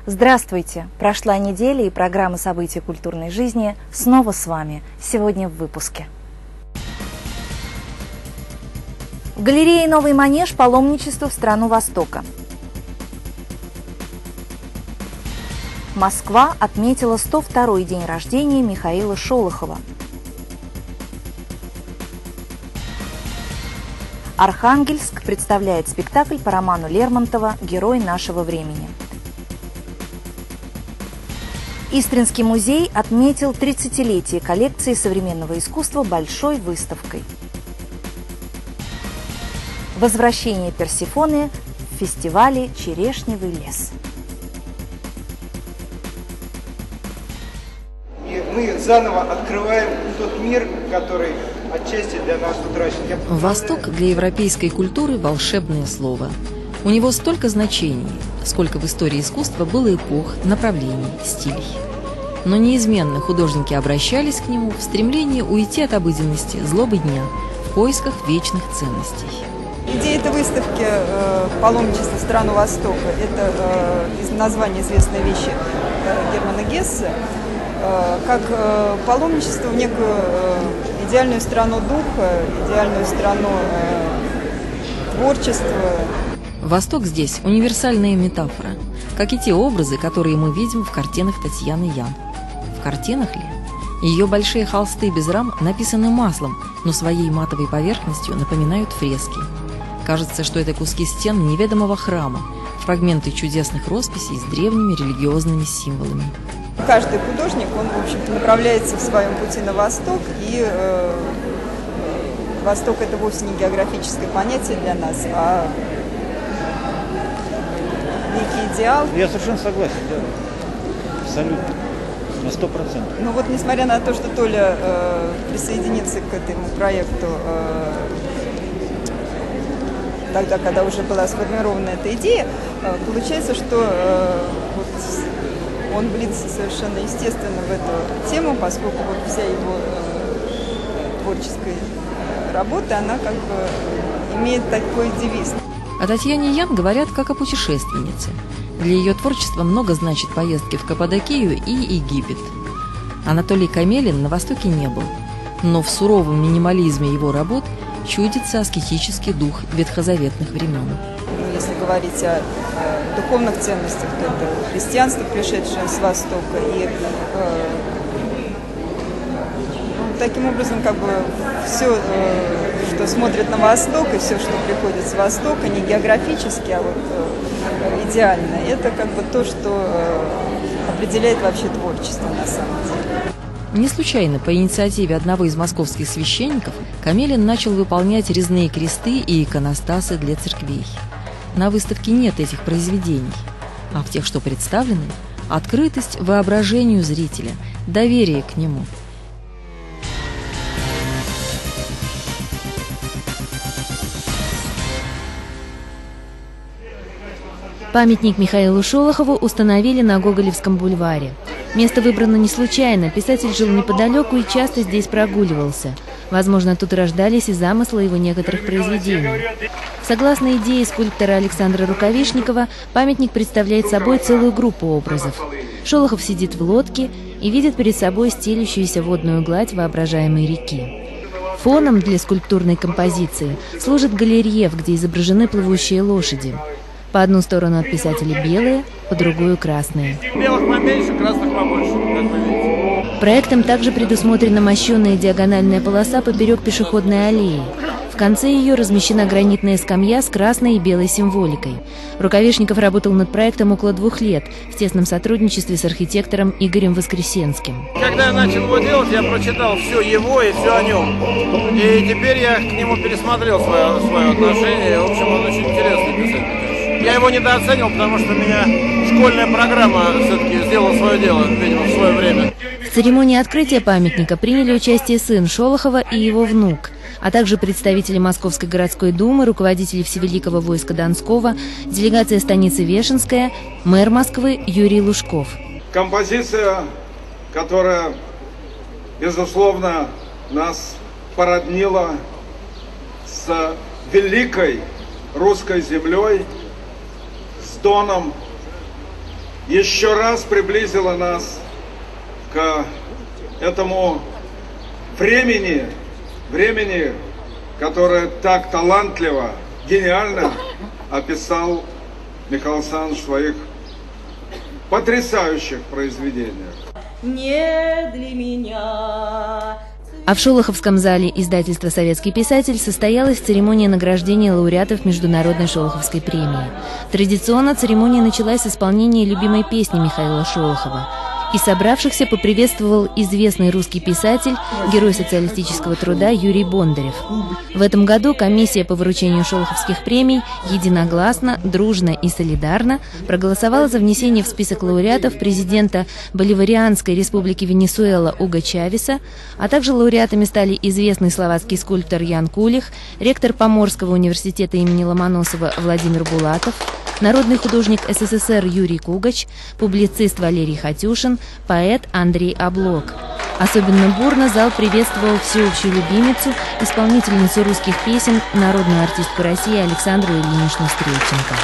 Здравствуйте! Прошла неделя, и программа «События культурной жизни» снова с вами. Сегодня в выпуске. В галерее «Новый манеж» паломничество в страну Востока. Москва отметила 102-й день рождения Михаила Шолохова. Архангельск представляет спектакль по роману Лермонтова «Герой нашего времени». Истринский музей отметил 30-летие коллекции современного искусства большой выставкой. Возвращение Персефоны в фестивале «Черешневый лес». И мы заново открываем тот мир, который отчасти для нас утрачен. Восток для европейской культуры – волшебное слово. У него столько значений, сколько в истории искусства было эпох, направлений, стилей. Но неизменно художники обращались к нему в стремлении уйти от обыденности, злобы дня, в поисках вечных ценностей. Идея этой выставки «Паломничество в страну Востока» – это название известной вещи Германа Гессе, как паломничество в некую идеальную страну духа, идеальную страну творчества. Восток здесь – универсальная метафора, как и те образы, которые мы видим в картинах Татьяны Ян. В картинах ли? Ее большие холсты без рам написаны маслом, но своей матовой поверхностью напоминают фрески. Кажется, что это куски стен неведомого храма, фрагменты чудесных росписей с древними религиозными символами. Каждый художник, он, в общем-то, направляется в своем пути на восток, и восток – это вовсе не географическое понятие для нас, а некий идеал. Я совершенно согласен, да. Абсолютно. На 100%. Ну вот, несмотря на то, что Толя присоединится к этому проекту тогда, когда уже была сформирована эта идея, получается, что он влится совершенно естественно в эту тему, поскольку вот вся его творческая работа, она как бы имеет такой девиз. О Татьяне Ян говорят как о путешественнице. Для ее творчества много значит поездки в Каппадокию и Египет. Анатолий Камелин на Востоке не был, но в суровом минимализме его работ чудится аскетический дух ветхозаветных времен. Если говорить о духовных ценностях, то это христианство, пришедшее с Востока, и таким образом как бы все, что смотрит на Восток, и все, что приходит с Востока, не географически, а вот идеально, это как бы то, что определяет вообще творчество на самом деле. Не случайно по инициативе одного из московских священников Камелин начал выполнять резные кресты и иконостасы для церквей. На выставке нет этих произведений, а в тех, что представлены, открытость воображению зрителя, доверие к нему. Памятник Михаилу Шолохову установили на Гоголевском бульваре. Место выбрано не случайно, писатель жил неподалеку и часто здесь прогуливался. Возможно, тут рождались и замыслы его некоторых произведений. Согласно идее скульптора Александра Рукавишникова, памятник представляет собой целую группу образов. Шолохов сидит в лодке и видит перед собой стелющуюся водную гладь воображаемой реки. Фоном для скульптурной композиции служит галерьев, где изображены плывущие лошади. По одну сторону от писателя белые, по другую красные. Белых поменьше, красных побольше, как вы видите. Проектом также предусмотрена мощенная диагональная полоса поперек пешеходной аллеи. В конце ее размещена гранитная скамья с красной и белой символикой. Рукавишников работал над проектом около 2 лет в тесном сотрудничестве с архитектором Игорем Воскресенским. Когда я начал его делать, я прочитал все его и все о нем. И теперь я к нему пересмотрел свое отношение. В общем, он очень интересный писатель. Я его недооценил, потому что меня школьная программа все-таки сделала свое дело, видимо, в свое время. В церемонии открытия памятника приняли участие сын Шолохова и его внук, а также представители Московской городской думы, руководители Всевеликого войска Донского, делегация станицы Вешенская, мэр Москвы Юрий Лужков. Композиция, которая, безусловно, нас породнила с великой русской землей, с Доном, еще раз приблизила нас к этому времени, которое так талантливо, гениально описал Михаил Александрович в своих потрясающих произведениях. Не для меня. А в Шолоховском зале издательства «Советский писатель» состоялась церемония награждения лауреатов Международной Шолоховской премии. Традиционно церемония началась с исполнения любимой песни Михаила Шолохова. И собравшихся поприветствовал известный русский писатель, герой социалистического труда Юрий Бондарев. В этом году комиссия по вручению шолоховских премий единогласно, дружно и солидарно проголосовала за внесение в список лауреатов президента Боливарианской республики Венесуэла Уго Чавеса, а также лауреатами стали известный словацкий скульптор Ян Кулих, ректор Поморского университета имени Ломоносова Владимир Булатов, народный художник СССР Юрий Кугач, публицист Валерий Хатюшин, поэт Андрей Облок. Особенно бурно зал приветствовал всеобщую любимицу, исполнительницу русских песен, народную артистку России Александру Ильиничну Стрельченко.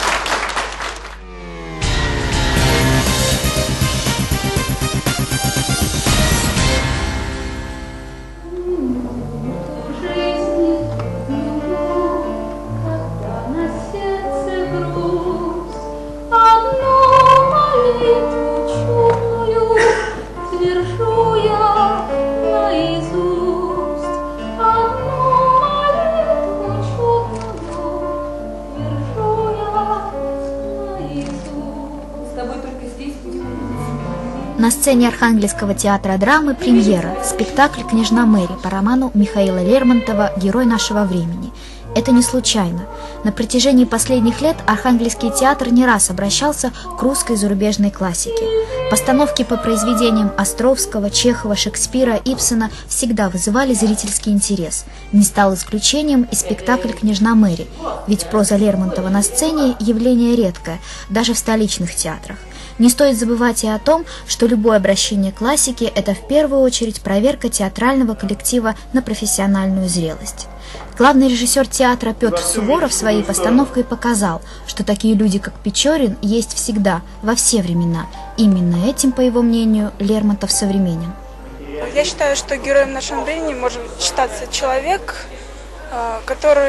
На сцене Архангельского театра драмы премьера – спектакль «Княжна Мэри» по роману Михаила Лермонтова «Герой нашего времени». Это не случайно. На протяжении последних лет Архангельский театр не раз обращался к русской зарубежной классике. Постановки по произведениям Островского, Чехова, Шекспира, Ибсена всегда вызывали зрительский интерес. Не стал исключением и спектакль «Княжна Мэри», ведь проза Лермонтова на сцене – явление редкое, даже в столичных театрах. Не стоит забывать и о том, что любое обращение к классике – это в первую очередь проверка театрального коллектива на профессиональную зрелость. Главный режиссер театра Петр Суворов своей постановкой показал, что такие люди, как Печорин, есть всегда, во все времена. Именно этим, по его мнению, Лермонтов современен. Я считаю, что героем нашего времени может считаться человек, у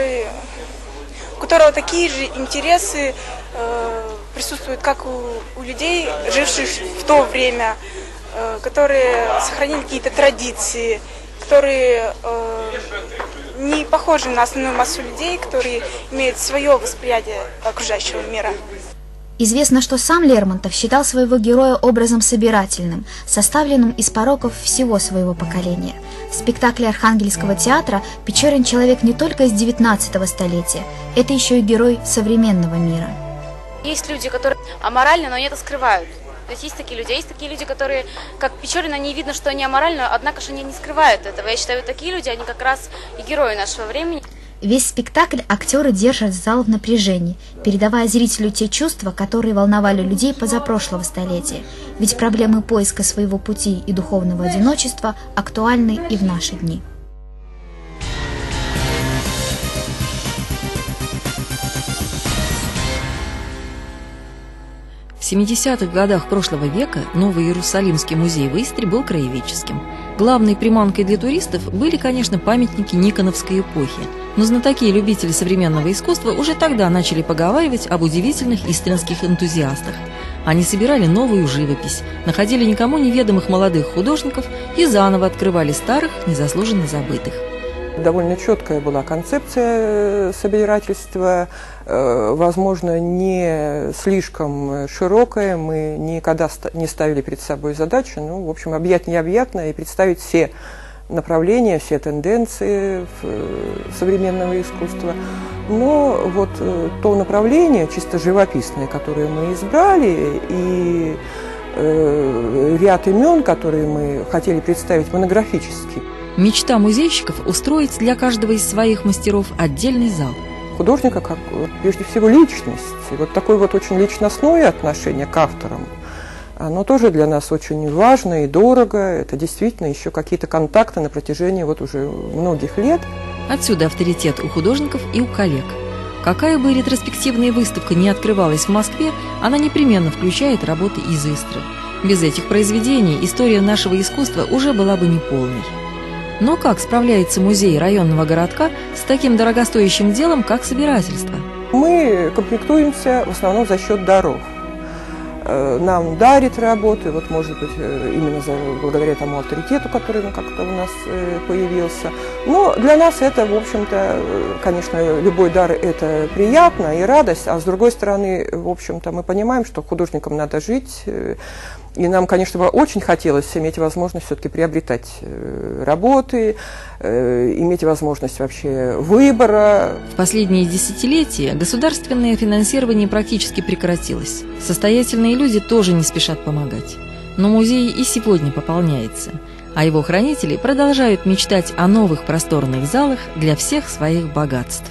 которого такие же интересы присутствуют, как у людей, живших в то время, которые сохранили какие-то традиции, которые не похожи на основную массу людей, которые имеют свое восприятие окружающего мира. Известно, что сам Лермонтов считал своего героя образом собирательным, составленным из пороков всего своего поколения. В спектакле Архангельского театра Печорин человек не только из 19 столетия, это еще и герой современного мира. Есть люди, которые аморальны, но они это скрывают. То есть такие люди, а есть такие люди, которые, как Печорин, они видно, что они аморальны, однако же они не скрывают этого. Я считаю, такие люди, они как раз и герои нашего времени. Весь спектакль актеры держат зал в напряжении, передавая зрителю те чувства, которые волновали людей позапрошлого столетия. Ведь проблемы поиска своего пути и духовного одиночества актуальны и в наши дни. В 70-х годах прошлого века Новый Иерусалимский музей в Истре был краеведческим. Главной приманкой для туристов были, конечно, памятники Никоновской эпохи, но знатоки и любители современного искусства уже тогда начали поговаривать об удивительных истринских энтузиастах. Они собирали новую живопись, находили никому неведомых молодых художников и заново открывали старых, незаслуженно забытых. Довольно четкая была концепция собирательства, возможно, не слишком широкая. Мы никогда не ставили перед собой задачу, в общем, объять необъятное и представить все направления, все тенденции современного искусства. Но вот то направление, чисто живописное, которое мы избрали, и ряд имен, которые мы хотели представить монографически. Мечта музейщиков – устроить для каждого из своих мастеров отдельный зал. Художника как, прежде всего, личность. И вот такое вот очень личностное отношение к авторам, оно тоже для нас очень важно и дорого. Это действительно еще какие-то контакты на протяжении вот уже многих лет. Отсюда авторитет у художников и у коллег. Какая бы ретроспективная выставка ни открывалась в Москве, она непременно включает работы из Истры. Без этих произведений история нашего искусства уже была бы неполной. Но как справляется музей районного городка с таким дорогостоящим делом, как собирательство? Мы комплектуемся в основном за счет даров. Нам дарят работы, вот, может быть, именно благодаря тому авторитету, который как-то у нас появился. Но для нас это, в общем-то, конечно, любой дар – это приятно и радость, а с другой стороны, в общем-то, мы понимаем, что художникам надо жить, и нам, конечно, бы очень хотелось иметь возможность все-таки приобретать работы, иметь возможность вообще выбора. В последние десятилетия государственное финансирование практически прекратилось. Состоятельные люди тоже не спешат помогать. Но музей и сегодня пополняется, а его хранители продолжают мечтать о новых просторных залах для всех своих богатств.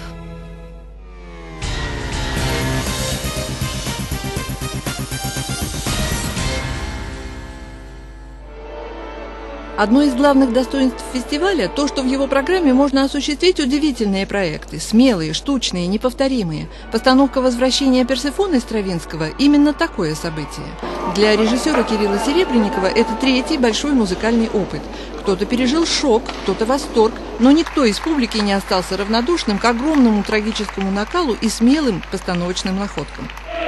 Одно из главных достоинств фестиваля – то, что в его программе можно осуществить удивительные проекты, смелые, штучные, неповторимые. Постановка «Возвращения Персефоны» Стравинского – именно такое событие. Для режиссера Кирилла Серебренникова это третий большой музыкальный опыт. Кто-то пережил шок, кто-то восторг, но никто из публики не остался равнодушным к огромному трагическому накалу и смелым постановочным находкам.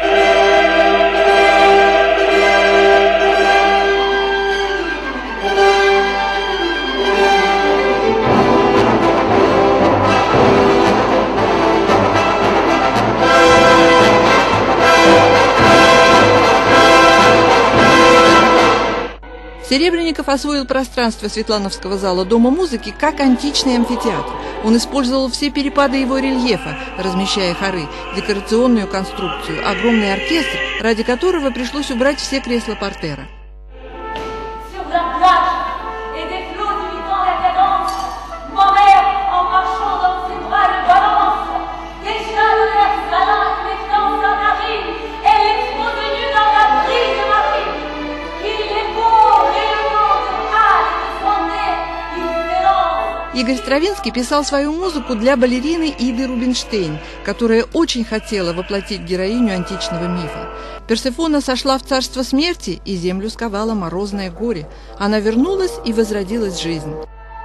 Серебренников освоил пространство Светлановского зала Дома музыки как античный амфитеатр. Он использовал все перепады его рельефа, размещая хоры, декорационную конструкцию, огромный оркестр, ради которого пришлось убрать все кресла портера. Игорь Стравинский писал свою музыку для балерины Иды Рубинштейн, которая очень хотела воплотить героиню античного мифа. Персефона сошла в царство смерти, и землю сковало морозное горе. Она вернулась, и возродилась жизнь.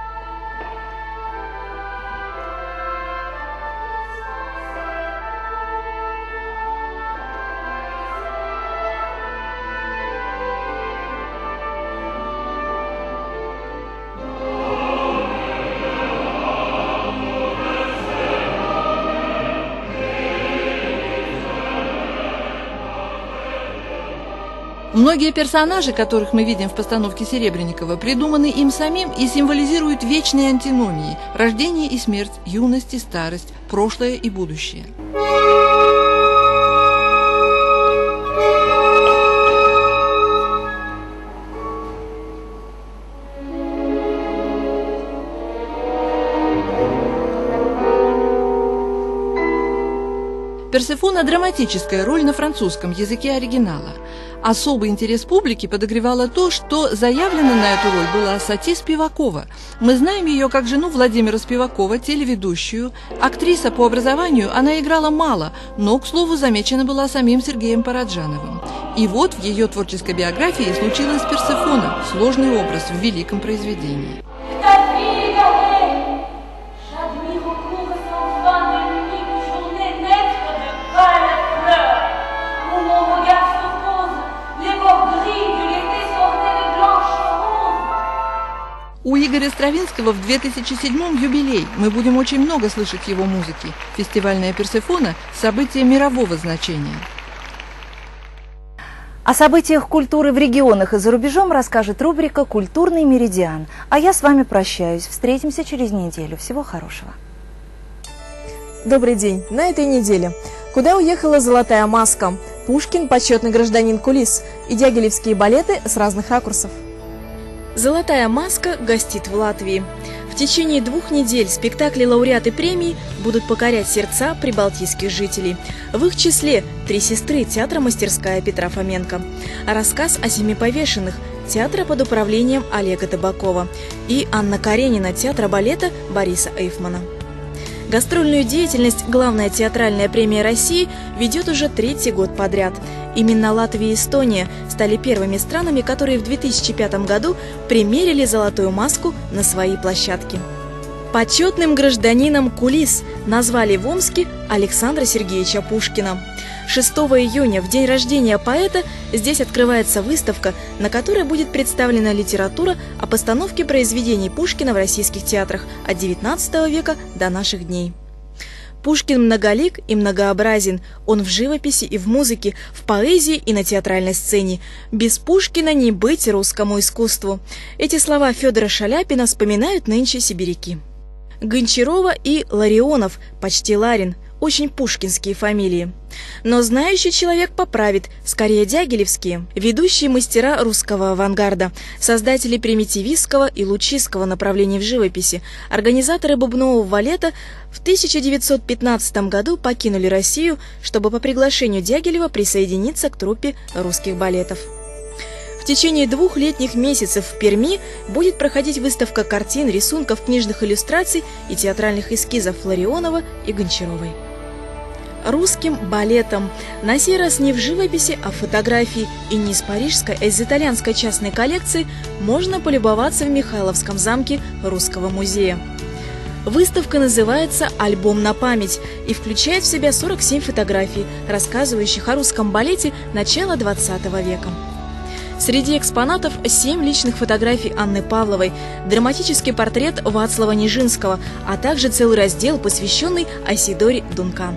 Многие персонажи, которых мы видим в постановке Серебренникова, придуманы им самим и символизируют вечные антиномии – рождение и смерть, юность и старость, прошлое и будущее. Персефона – драматическая роль на французском языке оригинала. Особый интерес публики подогревало то, что заявлена на эту роль была Сати Спивакова. Мы знаем ее как жену Владимира Спивакова, телеведущую. Актриса по образованию, она играла мало, но, к слову, замечена была самим Сергеем Параджановым. И вот в ее творческой биографии случилась Персефона – сложный образ в великом произведении. У Игоря Стравинского в 2007-м юбилей. Мы будем очень много слышать его музыки. Фестивальная Персефона – событие мирового значения. О событиях культуры в регионах и за рубежом расскажет рубрика «Культурный меридиан». А я с вами прощаюсь. Встретимся через неделю. Всего хорошего. Добрый день. На этой неделе. Куда уехала «Золотая маска»? Пушкин – почетный гражданин кулис. И дягилевские балеты с разных ракурсов. «Золотая маска» гостит в Латвии. В течение 2 недель спектакли-лауреаты премий будут покорять сердца прибалтийских жителей. В их числе 3 сестры театра «Мастерская» Петра Фоменко, рассказ о 7 повешенных театра под управлением Олега Табакова и Анна Каренина театра балета Бориса Эйфмана. Гастрольную деятельность главная театральная премия России ведет уже 3-й год подряд. Именно Латвия и Эстония стали первыми странами, которые в 2005 году примерили «Золотую маску» на свои площадки. Почетным гражданином кулис назвали в Омске Александра Сергеевича Пушкина. 6 июня, в день рождения поэта, здесь открывается выставка, на которой будет представлена литература о постановке произведений Пушкина в российских театрах от XIX века до наших дней. Пушкин многолик и многообразен. Он в живописи и в музыке, в поэзии и на театральной сцене. Без Пушкина не быть русскому искусству. Эти слова Федора Шаляпина вспоминают нынче сибиряки. Гончарова и Ларионов, почти Ларин, очень пушкинские фамилии. Но знающий человек поправит, скорее дягилевские, ведущие мастера русского авангарда, создатели примитивистского и лучистского направлений в живописи, организаторы бубнового балета в 1915 году покинули Россию, чтобы по приглашению Дягилева присоединиться к труппе русских балетов. В течение 2 летних месяцев в Перми будет проходить выставка картин, рисунков, книжных иллюстраций и театральных эскизов Ларионова и Гончаровой. Русским балетом, на сей раз не в живописи, а в фотографии, и не из парижской, а из итальянской частной коллекции, можно полюбоваться в Михайловском замке Русского музея. Выставка называется «Альбом на память» и включает в себя 47 фотографий, рассказывающих о русском балете начала XX века. Среди экспонатов 7 личных фотографий Анны Павловой, драматический портрет Вацлава Нижинского, а также целый раздел, посвященный Айсидоре Дункан.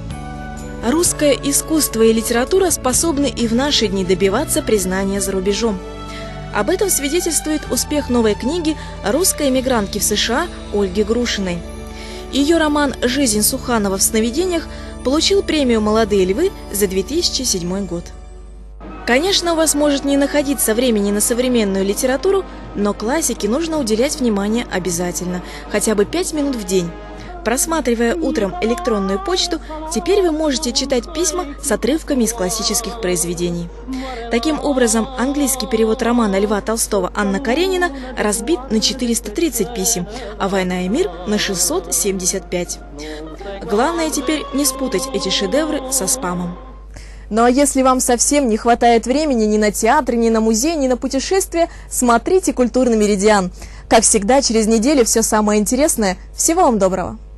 Русское искусство и литература способны и в наши дни добиваться признания за рубежом. Об этом свидетельствует успех новой книги русской эмигрантки в США Ольги Грушиной. Ее роман «Жизнь Суханова в сновидениях» получил премию «Молодые львы» за 2007 год. Конечно, у вас может не находиться времени на современную литературу, но классике нужно уделять внимание обязательно, хотя бы 5 минут в день. Просматривая утром электронную почту, теперь вы можете читать письма с отрывками из классических произведений. Таким образом, английский перевод романа Льва Толстого «Анна Каренина» разбит на 430 писем, а «Война и мир» на 675. Главное теперь не спутать эти шедевры со спамом. Ну а если вам совсем не хватает времени ни на театр, ни на музей, ни на путешествия, смотрите «Культурный меридиан». Как всегда, через неделю все самое интересное. Всего вам доброго!